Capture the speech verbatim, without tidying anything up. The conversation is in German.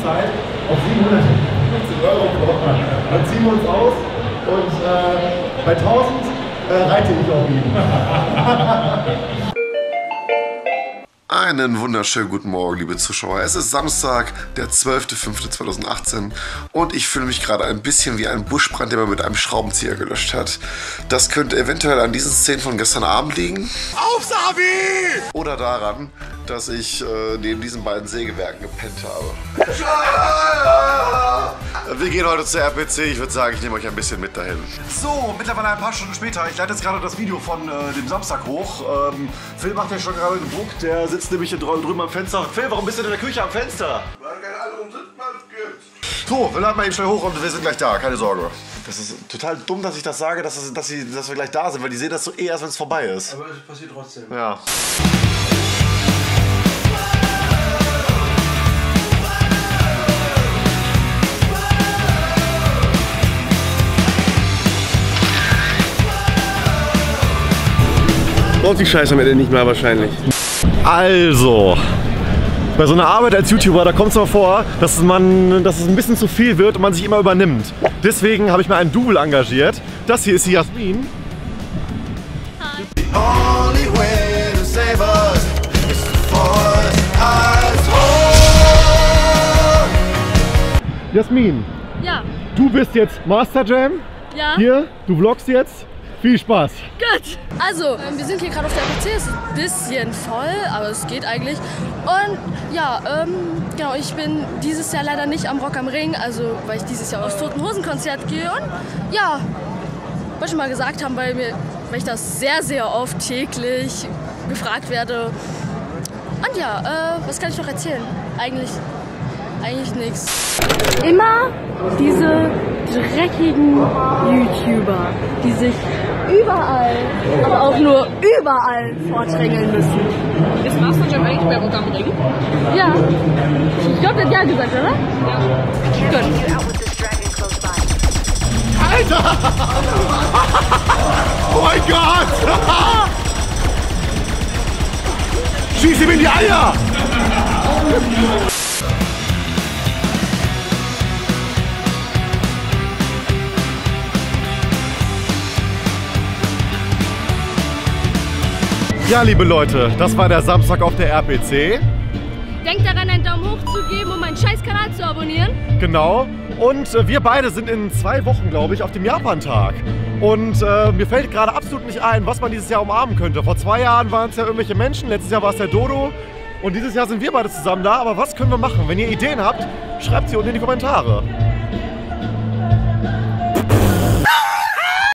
Zeit auf siebenhundertfünfzehn Euro kommen. Dann ziehen wir uns aus und äh, bei tausend äh, reite ich auf ihn. Einen wunderschönen guten Morgen, liebe Zuschauer. Es ist Samstag, der zwölfte fünfte zweitausendachtzehn und ich fühle mich gerade ein bisschen wie ein Buschbrand, den man mit einem Schraubenzieher gelöscht hat. Das könnte eventuell an diesen Szenen von gestern Abend liegen. Auf, Sabi! Oder daran, dass ich äh, neben diesen beiden Sägewerken gepennt habe. Wir gehen heute zur R P C. Ich würde sagen, ich nehme euch ein bisschen mit dahin. So, mittlerweile ein paar Stunden später. Ich leite jetzt gerade das Video von äh, dem Samstag hoch. Ähm, Phil macht ja schon gerade den Druck. Der sitzt nämlich hier drüben am Fenster. Phil, warum bist du denn in der Küche am Fenster? Weil kein anderen Sitzplatz gibt. So, wir laden mal eben schnell hoch und wir sind gleich da. Keine Sorge. Das ist total dumm, dass ich das sage, dass, es, dass, sie, dass wir gleich da sind, weil die sehen das so eh erst, wenn es vorbei ist. Aber es passiert trotzdem. Ja. Braucht die Scheiße am Ende nicht mehr wahrscheinlich. Also, bei so einer Arbeit als YouTuber, da kommt es mal vor, dass, man, dass es ein bisschen zu viel wird und man sich immer übernimmt. Deswegen habe ich mir einen Double engagiert. Das hier ist die Jasmin. Jasmin, Ja. du bist jetzt Master Jam. Ja. Hier, du vlogst jetzt. Viel Spaß. Gut. Also, ähm, wir sind hier gerade auf der R P C. Es ist ein bisschen voll, aber es geht eigentlich. Und ja, ähm, genau, ich bin dieses Jahr leider nicht am Rock am Ring, also weil ich dieses Jahr aufs Toten Hosen Konzert gehe. Und ja, wollte ich mal gesagt haben, weil, mir, weil ich das sehr, sehr oft täglich gefragt werde. Und ja, äh, was kann ich noch erzählen? Eigentlich, eigentlich nichts. Immer diese dreckigen YouTuber, die sich überall, aber auch nur überall vordrängeln müssen. Ist Master Jam eigentlich bei Rock am Ring? Ja. Ich glaube, der hat ja gesagt, oder? Ja. Gut. Alter! Oh mein Gott! Schieß ihm in die Eier! Ja, liebe Leute, das war der Samstag auf der R P C. Denkt daran, einen Daumen hoch zu geben, um meinen scheiß Kanal zu abonnieren. Genau. Und äh, wir beide sind in zwei Wochen, glaube ich, auf dem Japan-Tag. Und äh, mir fällt gerade absolut nicht ein, was man dieses Jahr umarmen könnte. Vor zwei Jahren waren es ja irgendwelche Menschen, letztes Jahr war es der Dodo. Und dieses Jahr sind wir beide zusammen da. Aber was können wir machen? Wenn ihr Ideen habt, schreibt sie unten in die Kommentare.